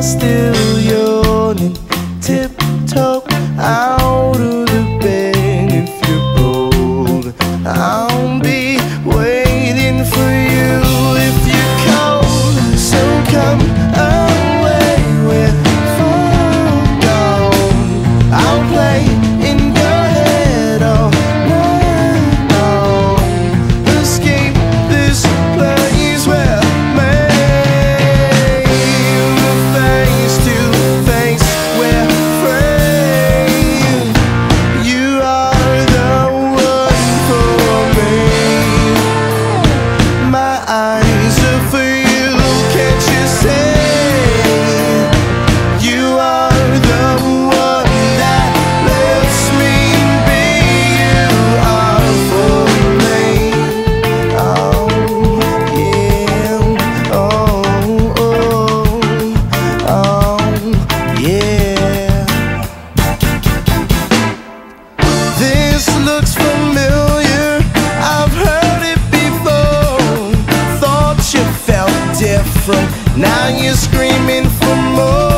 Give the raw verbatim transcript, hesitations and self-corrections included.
still yawning, tiptoe out of the bed. If you're bold, I'll be waiting for you. If you're cold, so come away. We're far gone. I'll play in your head all night long. Escape this place where face to face we're free. You are the one for me. My eyes are for you, can't you see? You are the one that lets me be. You are for me. Oh yeah, oh, oh. Oh, yeah. This looks familiar, I've heard it before. Thought you felt different, now you're screaming for more.